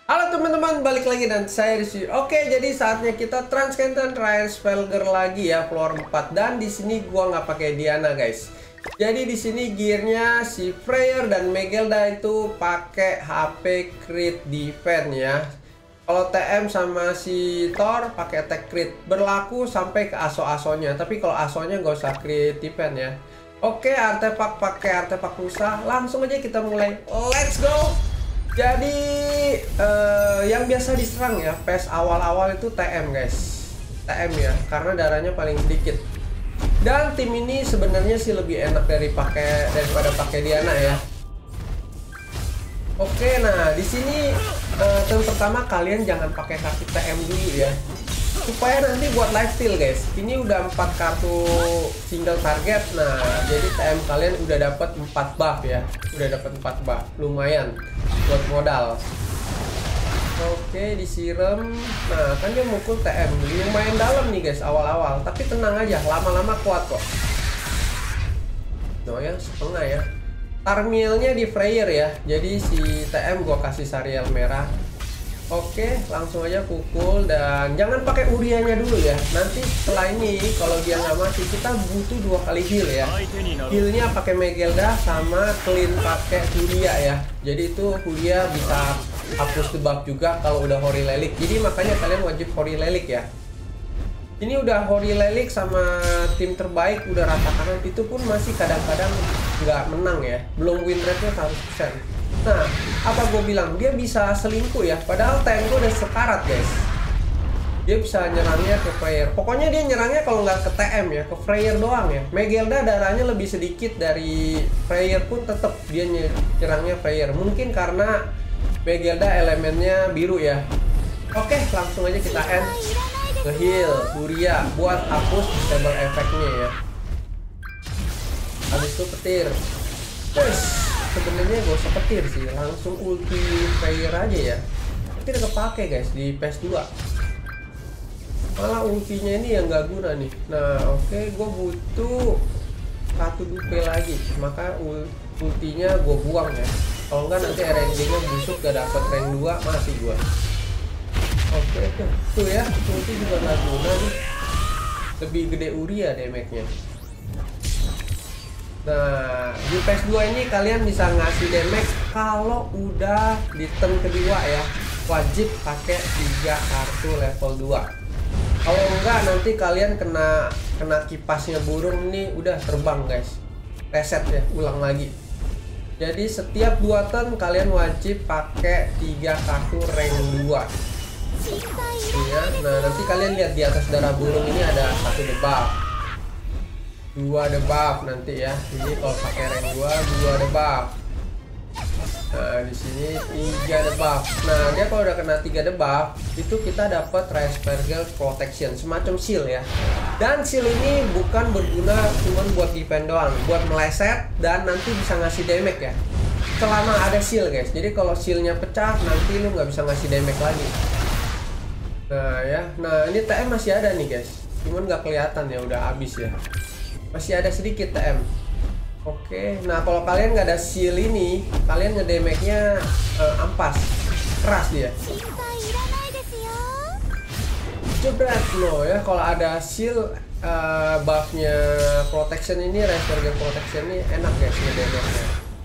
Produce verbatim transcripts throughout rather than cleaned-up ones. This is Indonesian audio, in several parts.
Halo teman-teman, balik lagi dan saya Rizky. Oke, jadi saatnya kita Transcendent Rare Spellger lagi ya, floor empat. Dan di sini gua nggak pakai Diana, guys. Jadi di sini gearnya si Freyr dan Megelda itu pakai H P Crit Defense ya. Kalau T M sama si Thor pakai Attack Crit, berlaku sampai ke aso-asonya. Tapi kalau asonya nggak usah Crit Defense ya. Oke, artefak pakai artefak rusa. Langsung aja kita mulai. Let's go. Jadi uh, yang biasa diserang ya P E S awal-awal itu T M, guys. T M ya, karena darahnya paling sedikit. Dan tim ini sebenarnya sih lebih enak dari pakai daripada pakai Diana ya. Oke, nah di sini uh, yang pertama kalian jangan pakai kartu T M dulu ya, supaya nanti buat lifesteal, guys. Ini udah empat kartu single target. Nah, jadi T M kalian udah dapat empat buff ya. Udah dapat empat buff. Lumayan buat modal. Oke, disiram. Nah, kan dia mukul T M. Lumayan dalam nih, guys, awal-awal. Tapi tenang aja, lama-lama kuat kok. No ya, setengah ya. Tarmielnya di Freyr ya. Jadi si T M gua kasih Sariel merah. Oke, langsung aja pukul dan jangan pakai Urianya dulu ya. Nanti setelah ini kalau dia nggak mati kita butuh dua kali heal ya. Healnya pakai Megelda sama clean pakai Huria ya. Jadi itu Huria bisa hapus debuff juga kalau udah Hori Lelik. Jadi makanya kalian wajib Hori Lelik ya. Ini udah Hori Lelik sama tim terbaik udah rata kanan, itu pun masih kadang-kadang nggak menang ya. Belum win rate-nya seratus persen. Nah, apa gue bilang? Dia bisa selingkuh ya. Padahal tank gue udah sekarat, guys. Dia bisa nyerangnya ke Freyr. Pokoknya dia nyerangnya kalau nggak ke T M ya, ke Freyr doang ya. Megelda darahnya lebih sedikit dari Freyr pun tetap dia nyerangnya Freyr. Mungkin karena Megelda elemennya biru ya. Oke, langsung aja kita end. Nge-heal Huria buat hapus disable efeknya ya. Habis itu petir. Terus sebenarnya gak usah petir sih, langsung ulti Freyr aja ya. Tapi udah kepake, guys, di P E S dua. Malah ultinya ini yang gak guna nih. Nah, oke, okay, gue butuh satu dupe lagi, maka ultinya gue buang ya. Kalau enggak nanti R N G-nya busuk, gak dapet rank dua, mati gue. Oke, okay, tuh, tuh ya, ulti juga gak guna nih. Lebih gede Uria damage-nya. Nah, di P E S dua ini kalian bisa ngasih damage kalau udah di turn kedua ya. Wajib pakai tiga kartu level dua. Kalau enggak nanti kalian kena kena kipasnya burung nih, udah terbang, guys. Reset ya, ulang lagi. Jadi setiap dua turn kalian wajib pakai tiga kartu rank dua. Ya, nah nanti kalian lihat di atas darah burung ini ada satu debuff. Dua debuff nanti ya. Ini kalau pakai rank dua, dua debuff. Nah, di sini tiga debuff. Nah, dia kalau udah kena tiga debuff, itu kita dapat Rare Spellger Protection, semacam shield ya. Dan shield ini bukan berguna cuma buat defend doang, buat meleset dan nanti bisa ngasih damage ya. Selama ada shield, guys. Jadi kalau shieldnya pecah, nanti lu nggak bisa ngasih damage lagi. Nah ya, nah ini T M masih ada nih, guys. Cuman nggak kelihatan ya, udah habis ya. Masih ada sedikit T M. Oke, nah kalau kalian nggak ada seal ini, kalian ngedamage-nya uh, ampas, keras dia. Jebret loh ya, kalau ada seal uh, buff-nya protection ini, Rare Spellger Protection ini enak, guys, ngedamage-nya.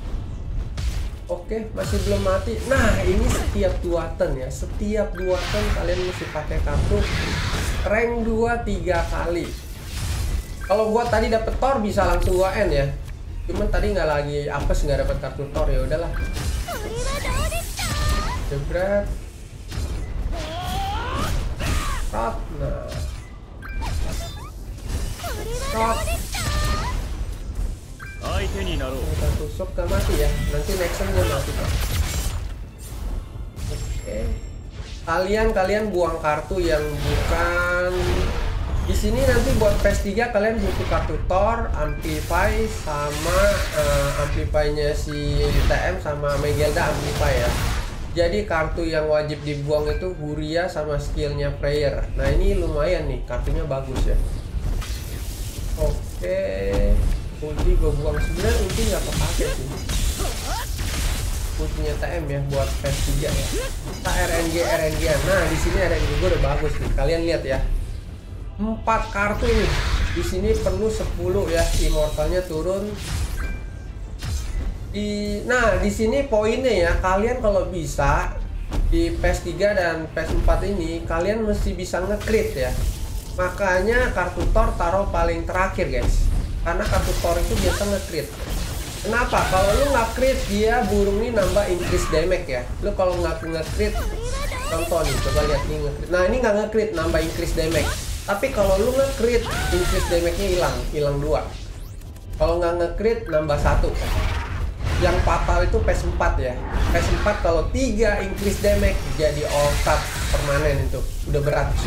Oke, masih belum mati. Nah, ini setiap dua turn ya, setiap dua turn kalian mesti pakai kartu rank dua tiga kali. Kalau gua tadi dapet Thor bisa langsung gua end ya. Cuman tadi nggak lagi apes, nggak dapet kartu Thor, ya udahlah. Jebret. Stop. Nah. Stop. Kita tusuk gak mati ya. Nanti next time dia mati kok. Oke. Kalian kalian buang kartu yang bukan. Di sini nanti buat P E S tiga kalian butuh kartu Thor, Amplify sama uh, Amplify-nya si T M sama Megelda Amplify ya. Jadi kartu yang wajib dibuang itu Huria sama skillnya Freyr. Nah ini lumayan nih, kartunya bagus ya. Oke, ulti gue buang, sebenarnya ulti nggak kepake sih. ultinya T M ya buat P S tiga ya. Kita R N G R N G. Nah, di sini R N G gue udah bagus nih. Kalian lihat ya. empat kartu nih. Di sini penuh sepuluh ya, immortalnya turun. Di nah, di sini poinnya ya, kalian kalau bisa di P S tiga dan P S empat ini kalian mesti bisa nge-crit ya. Makanya kartu Thor taruh paling terakhir, guys. Karena kartu Thor itu biasa nge-crit. Kenapa? Kalau lu nggak crit, dia burung ini nambah increase damage ya. Lu kalau nggak nge-crit, contoh nih, coba lihat nih nge-crit. Nah, ini nggak nge-crit, nambah increase damage. Tapi kalau lu nge-crit, increase damage-nya hilang, hilang dua. Kalau nggak nge-crit, nambah satu. Yang fatal itu P S empat ya. P S empat kalau tiga increase damage jadi all start permanen itu. Udah berat sih.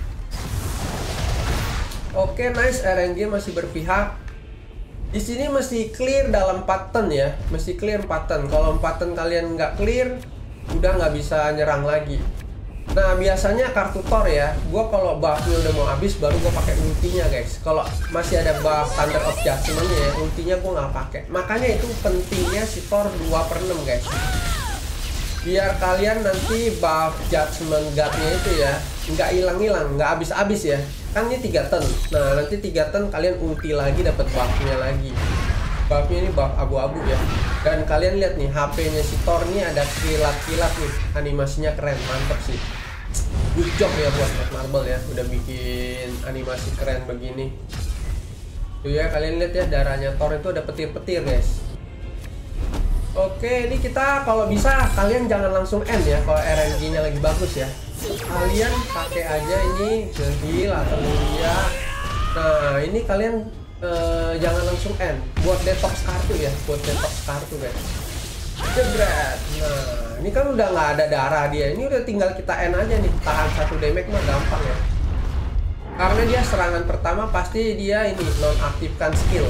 Oke, nice, R N G masih berpihak. Di sini mesti clear dalam empat turn ya. Mesti clear empat turn. Kalau empat turn kalian nggak clear, udah nggak bisa nyerang lagi. Nah, biasanya kartu Thor ya, gue kalau buffnya udah mau habis baru gue pakai ultinya, guys. Kalau masih ada buff Thunder of Judgment ya, ultinya gue nggak pakai. Makanya itu pentingnya si Thor dua per enam, guys. Biar kalian nanti buff Judgment God-nya itu ya nggak hilang-hilang, nggak habis-habis ya. Kan ini tiga turn. Nah, nanti tiga turn kalian ulti lagi, dapat buffnya lagi. Buffnya ini buff abu-abu ya. Dan kalian lihat nih, H P-nya si Thor nih ada kilat-kilat nih. Animasinya keren, mantep sih. Good job ya buat Netmarble ya, udah bikin animasi keren begini. Tuh ya, kalian lihat ya, darahnya Thor itu ada petir-petir, guys. Oke, ini kita kalau bisa kalian jangan langsung end ya kalau R N G-nya lagi bagus ya. Kalian pakai aja ini heal atau Luria. Nah, ini kalian uh, jangan langsung end buat detox kartu ya, buat detox kartu, guys. Jebret. Nah, ini kan udah nggak ada darah dia. Ini udah tinggal kita end aja nih. Tahan satu damage mah gampang ya. Karena dia serangan pertama pasti dia ini nonaktifkan skill.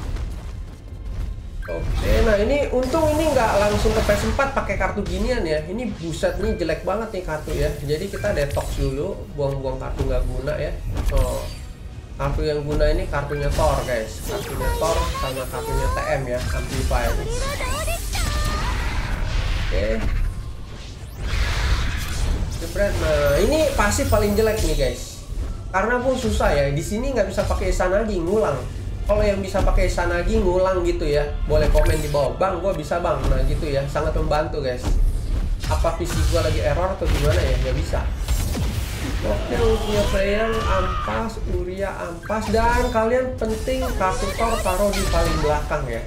Oke, nah ini untung ini nggak langsung ke P S empat pakai kartu ginian ya. Ini buset nih, jelek banget nih kartu ya. Jadi kita detox dulu, buang-buang kartu nggak guna ya. Oh, kartu yang guna ini kartunya Thor, guys. Kartunya Thor sama kartunya T M ya, Amplify ini. Oke. Jebret. Nah, ini pasif paling jelek nih, guys. Karena pun susah ya. Di sini nggak bisa pakai Izanagi ngulang. Kalau yang bisa pakai Izanagi ngulang gitu ya, boleh komen di bawah. Bang, gue bisa bang. Nah gitu ya, sangat membantu, guys. Apa visi gue lagi error atau gimana ya? Nggak bisa. Oke, Uria player ampas, Uria ampas. Dan kalian penting kartu Thor taruh di paling belakang ya.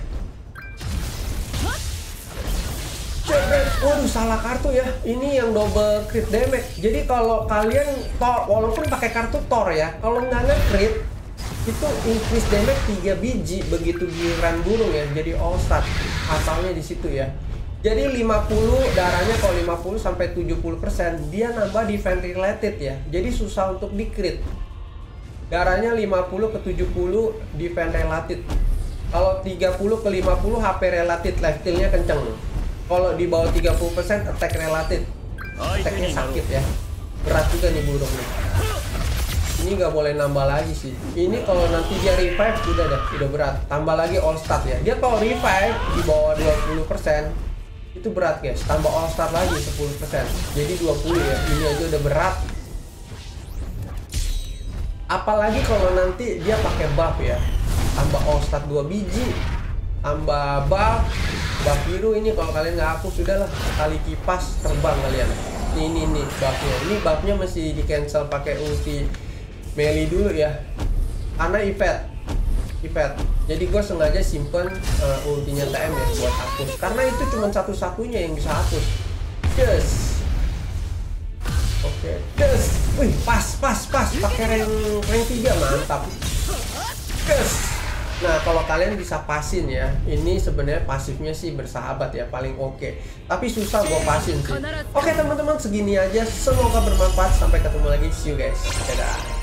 Waduh, salah kartu ya. Ini yang double crit damage. Jadi kalau kalian Thor, walaupun pakai kartu Thor ya, kalau nggak nge-crit itu increase damage tiga biji begitu giliran burung ya, jadi all start asalnya di situ ya. Jadi lima puluh darahnya, kalau lima puluh sampai tujuh puluh persen dia nambah defense related ya. Jadi susah untuk di crit. Darahnya lima puluh ke tujuh puluh defense related. Kalau tiga puluh ke lima puluh H P related, life steal-nya kenceng. Kalau di bawah tiga puluh persen attack related. Attack-nya sakit ya. Berat juga nih burung nih. Ini nggak boleh nambah lagi sih. Ini kalau nanti dia revive udah dah, udah berat. Tambah lagi all start ya. Dia kalau revive di bawah dua puluh persen itu berat, guys. Tambah all start lagi sepuluh persen. Jadi dua puluh ya. Ini aja udah berat. Apalagi kalau nanti dia pakai buff ya. Tambah all start dua biji. Tambah buff. Buff biru ini kalau kalian nggak hapus sudahlah. Kali kipas terbang kalian. Ini nih buffnya. Ini buffnya mesti di cancel pakai ulti melee dulu ya, karena event event jadi gue sengaja simpen uh, ultinya T M ya buat hapus, karena itu cuma satu-satunya yang bisa hapus. Yes, oke, okay. Yes, wih pas pas pas pakai rank rank tiga, mantap. Yes. Nah, kalau kalian bisa pasin ya, ini sebenarnya pasifnya sih bersahabat ya, paling oke okay. Tapi susah gue pasin sih. Oke okay, teman-teman, segini aja, semoga bermanfaat. Sampai ketemu lagi, see you guys, dadah.